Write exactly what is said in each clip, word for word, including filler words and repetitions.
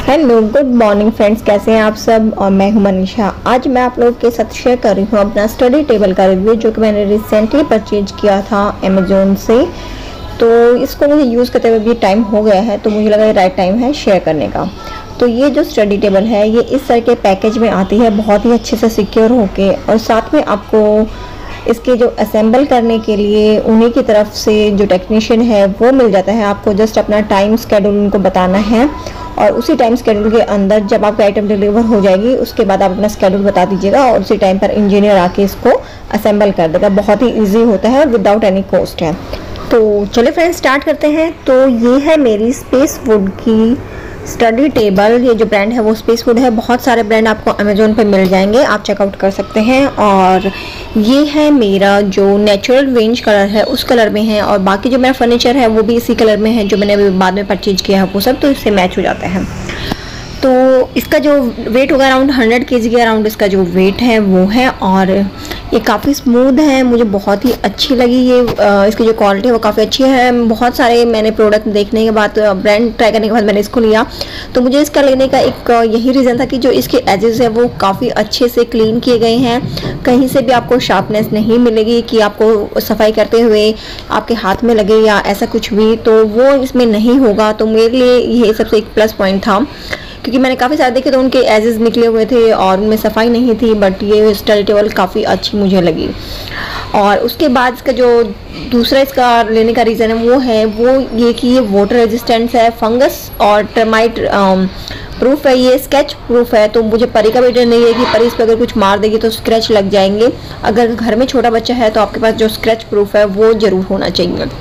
Hello good morning friends, कैसे हैं आप सब। और मैं हूं मनीषा। आज मैं आप लोगों के साथ शेयर कर रही हूं अपना स्टडी टेबल का रिव्यू, जो कि मैंने रिसेंटली परचेज किया था अमेजोन से। तो इसको मुझे यूज़ करते हुए भी टाइम हो गया है, तो मुझे लगा ये राइट टाइम है शेयर करने का। तो ये जो स्टडी टेबल है ये इस तरह के पैकेज में आती है, बहुत ही अच्छे से सिक्योर होके, और साथ में आपको इसके जो असेंबल करने के लिए उन्हीं की तरफ से जो टेक्नीशियन है वो मिल जाता है। आपको जस्ट अपना टाइम स्केड्यूल उनको बताना है, और उसी टाइम स्केड्यूल के अंदर जब आपकी आइटम डिलीवर हो जाएगी उसके बाद आप अपना स्केड्यूल बता दीजिएगा, और उसी टाइम पर इंजीनियर आके इसको असेंबल कर देगा। बहुत ही ईजी होता है और विदाउट एनी कॉस्ट है। तो चलिए फ्रेंड्स स्टार्ट करते हैं। तो ये है मेरी स्पेस वुड की स्टडी टेबल। ये जो ब्रांड है वो स्पेस वुड है। बहुत सारे ब्रांड आपको अमेजोन पे मिल जाएंगे, आप चेकआउट कर सकते हैं। और ये है मेरा जो नेचुरल रेंज कलर है उस कलर में है, और बाकी जो मेरा फर्नीचर है वो भी इसी कलर में है, जो मैंने अभी बाद में परचेज किया है वो सब, तो इससे मैच हो जाता है। तो इसका जो वेट होगा अराउंड हंड्रेड के जी के अराउंड इसका जो वेट है वो है, और ये काफ़ी स्मूथ है। मुझे बहुत ही अच्छी लगी ये, इसकी जो क्वालिटी है वो काफ़ी अच्छी है। बहुत सारे मैंने प्रोडक्ट देखने के बाद, ब्रांड ट्राई करने के बाद मैंने इसको लिया। तो मुझे इसका लेने का एक यही रीज़न था कि जो इसके एजेस है वो काफ़ी अच्छे से क्लीन किए गए हैं। कहीं से भी आपको शार्पनेस नहीं मिलेगी कि आपको सफाई करते हुए आपके हाथ में लगे या ऐसा कुछ भी, तो वो इसमें नहीं होगा। तो मेरे लिए ये सबसे एक प्लस पॉइंट था, क्योंकि मैंने काफ़ी सारे देखे तो उनके एजेस निकले हुए थे और उनमें सफाई नहीं थी, बट ये स्टडी टेबल काफ़ी अच्छी मुझे लगी। और उसके बाद इसका जो दूसरा इसका लेने का रीज़न है वो है वो ये कि ये वाटर रेजिस्टेंस है, फंगस और टर्माइट प्रूफ है, ये स्केच प्रूफ है। तो मुझे परी का भी डर नहीं है कि परी इस पर अगर कुछ मार देगी तो स्क्रैच लग जाएंगे। अगर घर में छोटा बच्चा है तो आपके पास जो स्क्रैच प्रूफ है वो ज़रूर होना चाहिए।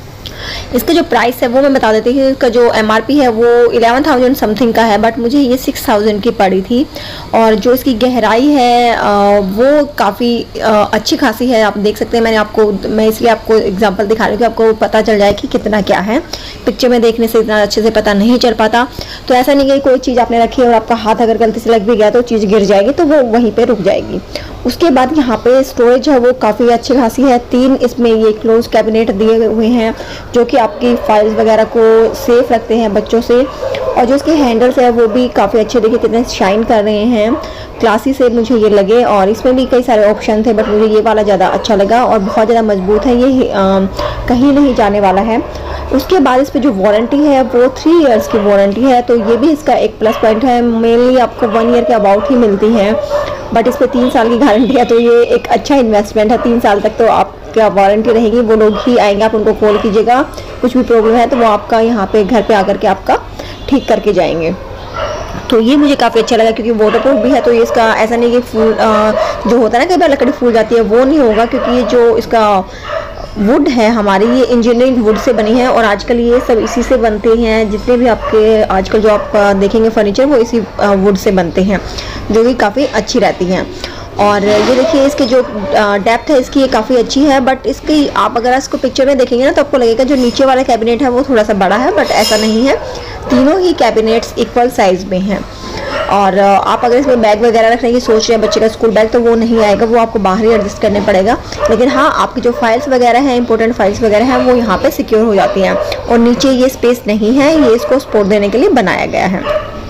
इसका जो प्राइस है वो मैं बता देती हूँ। इसका जो एमआरपी है वो इलेवन थाउजेंड समथिंग का है, बट मुझे ये सिक्स थाउजेंड की पड़ी थी। और जो इसकी गहराई है वो काफ़ी अच्छी खासी है, आप देख सकते हैं। मैंने आपको मैं इसलिए आपको एग्जांपल दिखा रही हूँ कि आपको पता चल जाए कि कितना क्या है। पिक्चर में देखने से इतना अच्छे से पता नहीं चल पाता। तो ऐसा नहीं कि कोई चीज़ आपने रखी है और आपका हाथ अगर गलती से लग भी गया तो चीज़ गिर जाएगी, तो वो वहीं पर रुक जाएगी। उसके बाद यहाँ पे स्टोरेज है वो काफ़ी अच्छी खासी है। तीन इसमें ये क्लोज कैबिनेट दिए हुए हैं जो कि आपकी फाइल्स वगैरह को सेफ रखते हैं बच्चों से। और जो इसके हैंडल्स है वो भी काफ़ी अच्छे, देखिए कितने शाइन कर रहे हैं, क्लासी से मुझे ये लगे। और इसमें भी कई सारे ऑप्शन थे, बट मुझे ये वाला ज़्यादा अच्छा लगा और बहुत ज़्यादा मजबूत है ये, आ, कहीं नहीं जाने वाला है। उसके बाद इस पर जो वारंटी है वो थ्री इयर्स की वारंटी है, तो ये भी इसका एक प्लस पॉइंट है। मेनली आपको वन ईयर के अबाउट ही मिलती है, बट इस पर तीन साल की गारंटी है, तो ये एक अच्छा इन्वेस्टमेंट है। तीन साल तक तो आपका वारंटी रहेगी, वो लोग ही आएंगे, आप उनको कॉल कीजिएगा, कुछ भी प्रॉब्लम है तो वो आपका यहाँ पे घर पे आकर के आपका ठीक करके जाएंगे। तो ये मुझे काफ़ी अच्छा लगा, क्योंकि वाटरप्रूफ भी है। तो ये इसका ऐसा नहीं कि फूल जो होता है ना कई बार लकड़ी फूल जाती है, वो नहीं होगा, क्योंकि ये जो इसका वुड है हमारी, ये इंजीनियरिंग वुड से बनी है, और आजकल ये सब इसी से बनते हैं। जितने भी आपके आजकल जो आप देखेंगे फर्नीचर वो इसी वुड से बनते हैं, जो कि काफ़ी अच्छी रहती हैं। और ये देखिए इसके जो डेप्थ है इसकी ये काफ़ी अच्छी है, बट इसकी आप अगर इसको पिक्चर में देखेंगे ना तो आपको लगेगा जो नीचे वाला कैबिनेट है वो थोड़ा सा बड़ा है, बट ऐसा नहीं है। तीनों ही कैबिनेट्स इक्वल साइज में हैं। और आप अगर इसमें बैग वगैरह रखने की सोच रहे हैं, बच्चे का स्कूल बैग, तो वो नहीं आएगा, वो आपको बाहर ही एडजस्ट करने पड़ेगा। लेकिन हाँ, आपकी जो फाइल्स वगैरह हैं, इंपॉर्टेंट फाइल्स वगैरह हैं, वो यहाँ पे सिक्योर हो जाती हैं। और नीचे ये स्पेस नहीं है, ये इसको सपोर्ट देने के लिए बनाया गया है।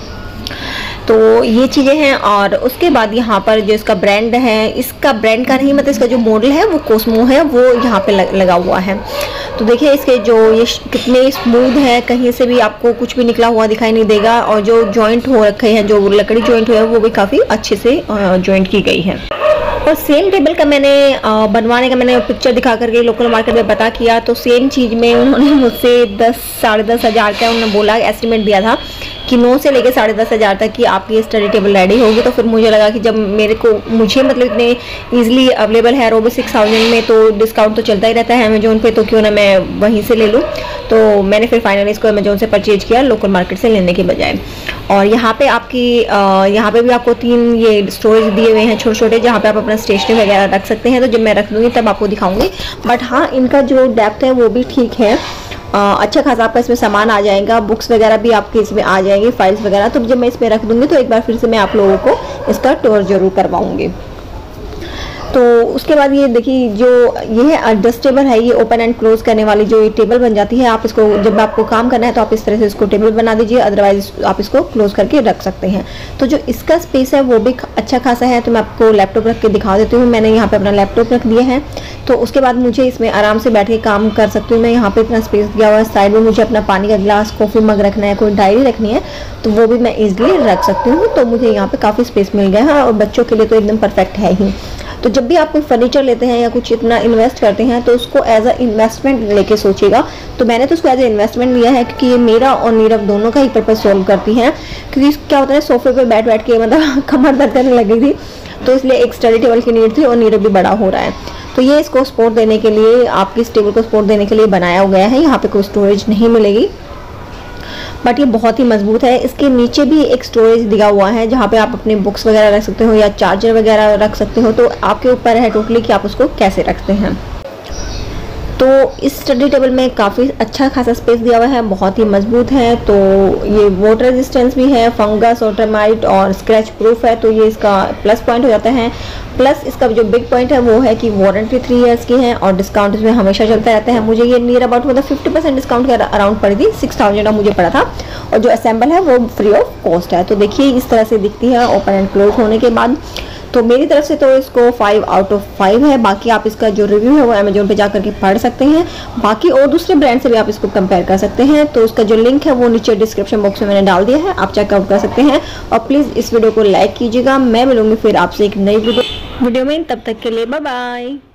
तो ये चीज़ें हैं। और उसके बाद यहाँ पर जो इसका ब्रांड है, इसका ब्रांड का नहीं मतलब इसका जो मॉडल है वो कोस्मो है, वो यहाँ पे लगा हुआ है। तो देखिए इसके जो ये कितने स्मूथ है, कहीं से भी आपको कुछ भी निकला हुआ दिखाई नहीं देगा। और जो जॉइंट हो रखे हैं, जो लकड़ी जॉइंट हुए हैं, वो भी काफ़ी अच्छे से जॉइंट की गई है। और सेम टेबल का मैंने बनवाने का मैंने पिक्चर दिखा करके लोकल मार्केट में पता किया, तो सेम चीज़ में उन्होंने मुझसे दस साढ़े दस हज़ार का उन्होंने बोला, एस्टिमेट दिया था कि नौ से लेकर साढ़े दस हज़ार तक की आपकी ये स्टडी टेबल रेडी होगी। तो फिर मुझे लगा कि जब मेरे को मुझे मतलब इतने इजीली अवेलेबल है, और वो भी सिक्स थाउजेंड में, तो डिस्काउंट तो चलता ही रहता है अमेजोन पे, तो क्यों ना मैं वहीं से ले लूँ। तो मैंने फिर फाइनली इसको अमेजोन से परचेज किया लोकल मार्केट से लेने के बजाय। और यहाँ पे आपकी यहाँ पे भी आपको तीन ये स्टोरेज दिए हुए हैं छोटे छोटे, जहाँ पे आप अपना स्टेशनरी वगैरह रख सकते हैं। तो जब मैं रख दूँगी तब आपको दिखाऊंगी। बट हाँ, इनका जो डेप्थ है वो भी ठीक है, आ, अच्छा खासा आपका इसमें सामान आ जाएगा, बुक्स वगैरह भी आपके इसमें आ जाएंगी, फाइल्स वगैरह। तो जब मैं इसमें रख दूँगी तो एक बार फिर से मैं आप लोगों को इसका टूर जरूर करवाऊँगी। तो उसके बाद ये देखिए जो ये है एडजस्टेबल है, ये ओपन एंड क्लोज करने वाली जो ये टेबल बन जाती है। आप इसको जब आपको काम करना है तो आप इस तरह से इसको टेबल बना दीजिए, अदरवाइज आप इसको क्लोज करके रख सकते हैं। तो जो इसका स्पेस है वो भी अच्छा खासा है। तो मैं आपको लैपटॉप रख के दिखा देती हूँ। मैंने यहाँ पे अपना लैपटॉप रख दिया है, तो उसके बाद मुझे इसमें आराम से बैठ के काम कर सकती हूँ मैं। यहाँ पे इतना स्पेस दिया हुआ है। साइड में मुझे अपना पानी का गिलास, कॉफ़ी मग रखना है, कोई डायरी रखनी है तो वो भी मैं ईजिली रख सकती हूँ। तो मुझे यहाँ पे काफ़ी स्पेस मिल गया है और बच्चों के लिए तो एकदम परफेक्ट है ही। तो जब भी आप कोई फर्नीचर लेते हैं या कुछ इतना इन्वेस्ट करते हैं तो उसको एज अ इन्वेस्टमेंट लेके सोचिएगा। तो मैंने तो उसको एज ए इन्वेस्टमेंट लिया है, क्योंकि ये मेरा और नीरव दोनों का ही पर्पज सॉल्व करती है। क्योंकि क्या होता है, सोफे पे बैठ बैठ के मतलब कमर दर्द करने लगी थी, तो इसलिए एक स्टडी टेबल की नीड थी और नीरव भी बड़ा हो रहा है। तो ये इसको सपोर्ट देने के लिए, आपकी इस टेबल को सपोर्ट देने के लिए बनाया गया है। यहाँ पे कोई स्टोरेज नहीं मिलेगी, बट ये बहुत ही मजबूत है। इसके नीचे भी एक स्टोरेज दिया हुआ है जहाँ पे आप अपने बुक्स वगैरह रख सकते हो या चार्जर वगैरह रख सकते हो। तो आपके ऊपर है टोटली कि आप उसको कैसे रखते हैं। तो इस स्टडी टेबल में काफ़ी अच्छा खासा स्पेस दिया हुआ है, बहुत ही मजबूत है। तो ये वाटर रेजिस्टेंस भी है, फंगस और टर्माइट और स्क्रैच प्रूफ है, तो ये इसका प्लस पॉइंट हो जाता है। प्लस इसका जो बिग पॉइंट है वो है कि वारंटी थ्री इयर्स की है और डिस्काउंट इसमें हमेशा चलता रहता है। मुझे ये नियर अबाउट मतलब फिफ्टी परसेंट डिस्काउंट के अराउंड पड़ी थी, सिक्स थाउजेंड मुझे पड़ा था। और जो असेंबल है वो फ्री ऑफ कॉस्ट है। तो देखिए इस तरह से दिखती है ओपन एंड क्लोज होने के बाद। तो मेरी तरफ से तो इसको फाइव आउट ऑफ फाइव है। बाकी आप इसका जो रिव्यू है वो अमेजोन पे जा करके पढ़ सकते हैं। बाकी और दूसरे ब्रांड से भी आप इसको कंपेयर कर सकते हैं। तो उसका जो लिंक है वो नीचे डिस्क्रिप्शन बॉक्स में मैंने डाल दिया है, आप चेकआउट कर सकते हैं। और प्लीज़ इस वीडियो को लाइक कीजिएगा। मैं मिलूंगी फिर आपसे एक नई वीडियो वीडियो में, तब तक के लिए बाय बाय।